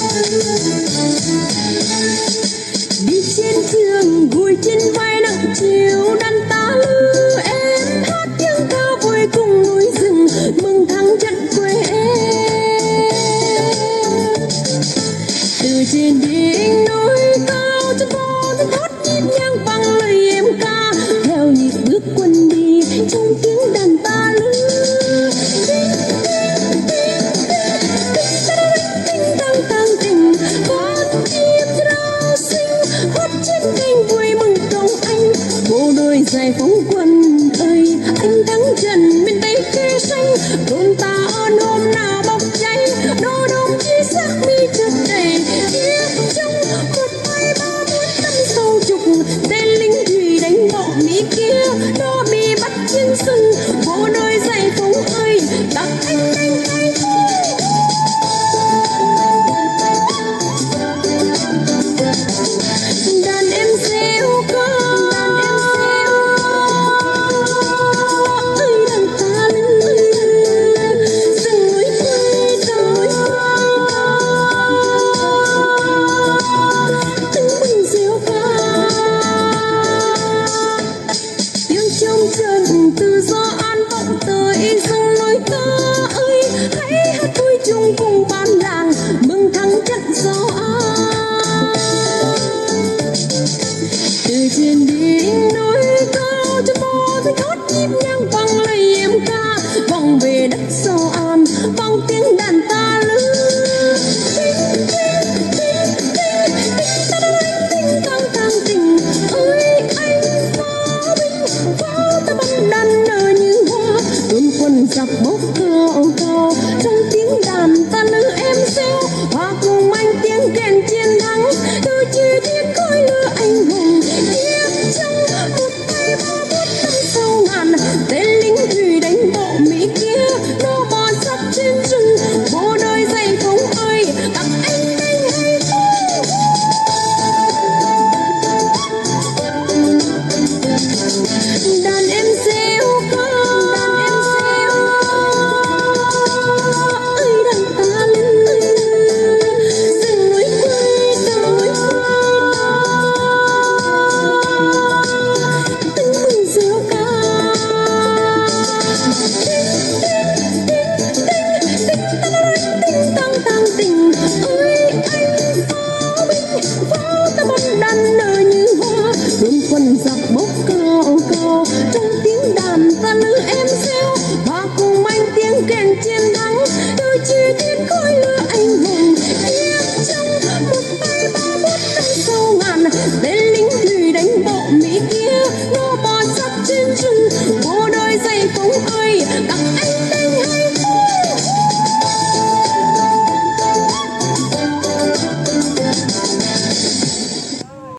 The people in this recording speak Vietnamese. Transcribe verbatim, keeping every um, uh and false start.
Đi trên trường vui trên vai nặng chiều đàn ta lư, em hát tiếng ca vui cùng núi rừng mừng thắng trận quê em. Từ trên đỉnh núi cao chân con hát nhịp nhàng vang lời em ca, theo nhịp bước quân đi trong tiếng đàn ta lư. Bộ đôi dài phóng quân ơi anh thắng trận